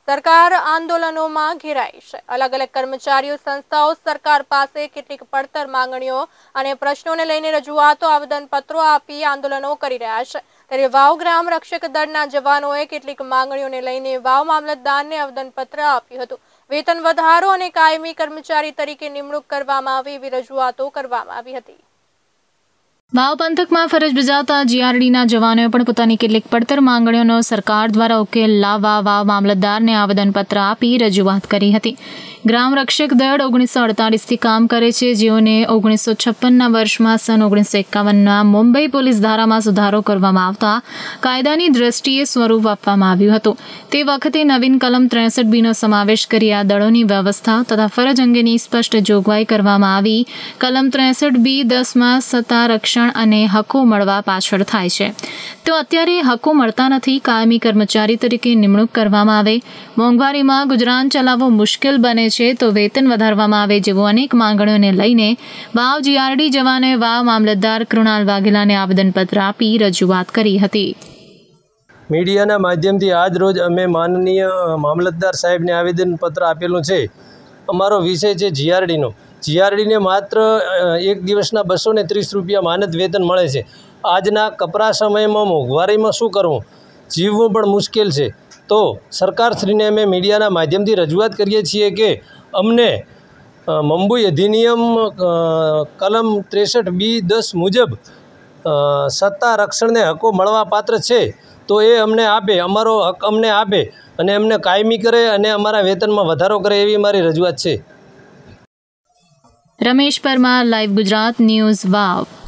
सरकार आंदोलनों में घेराई है। अलग अलग कर्मचारीओ संस्थाओं सरकार पासे केटलीक પડતર માંગણીઓ અને પ્રશ્નોને લઈને રજૂઆતો આવેદનપત્રો આપી આંદોલનો કરી રહ્યા છે। ત્યારે વાવ ગ્રામ રક્ષક દળના જવાનોએ કેટલીક માંગણીઓને લઈને વાવ મામલતદારને આવેદનપત્ર આપ્યું હતું। વેતન વધારો અને કાયમી કર્મચારી તરીકે નિમણૂક કરવામાં આવે એવી રજૂઆતો કરવામાં આવી હતી। વાવ પંથકમાં ફરજ બજાવતા જીઆરડીના જવાનોએ પણ પોતાની કેટલીક પડતર માંગણીઓનો સરકાર દ્વારા ઉકેલ લાવવા વાવ મામલતદારને આવેદનપત્ર આપી રજૂઆત કરી હતી। ગ્રામ રક્ષક દળ 1948થી કામ કરે છે, જેઓને 1956ના વર્ષમાં સન 1951ના મુંબઈ પોલીસ ધારામાં સુધારો કરવામાં આવતા કાયદાની દ્રષ્ટિએ સ્વરૂપ આપવામાં આવ્યું હતું। તે વખતે નવીન કલમ 63B નો સમાવેશ કરી આ દળોની વ્યવસ્થા તથા ફરજ અંગેની સ્પષ્ટ જોગવાઈ કરવામાં આવી। કલમ 63B 10માં સત્તા રક્ષણ અને હકો મળવા પાછળ થાય છે, તો અત્યારે હકો મળતા નથી। કાયમી કર્મચારી તરીકે નિમણૂક કરવામાં આવે, મોંઘવારીમાં ગુજરાન ચલાવવું મુશ્કેલ બને છે, તો વેતન વધારવામાં આવે જેવો અનેક માંગણીઓને લઈને વાવ જીઆરડી જવાનોએ વાવ મામલતદાર કૃણાલ વાઘેલાને આવેદનપત્ર આપી રજૂઆત કરી હતી। મીડિયાના માધ્યમથી આજ રોજ અમે માનનીય મામલતદાર સાહેબને આવેદનપત્ર આપેલું છે। અમારો વિષય છે જીઆરડીનો। જીઆરડીને માત્ર એક દિવસના 230 રૂપિયા માનદ વેતન મળે છે। આજના કપરા સમયમાં મોંઘવારીમાં શું કરવું, જીવવું પણ મુશ્કેલ છે। તો સરકારશ્રીને અમે મીડિયાના માધ્યમથી રજૂઆત કરીએ છીએ કે અમને મુંબઈ અધિનિયમ કલમ 63B 10 મુજબ સત્તા રક્ષણને હકો મળવા પાત્ર છે, તો એ અમને આપે, અમારો હક અમને આપે અને અમને કાયમી કરે અને અમારા વેતનમાં વધારો કરે એવી મારી રજૂઆત છે। રમેશ પરમાર, લાઈવ ગુજરાત ન્યૂઝ, વાવ।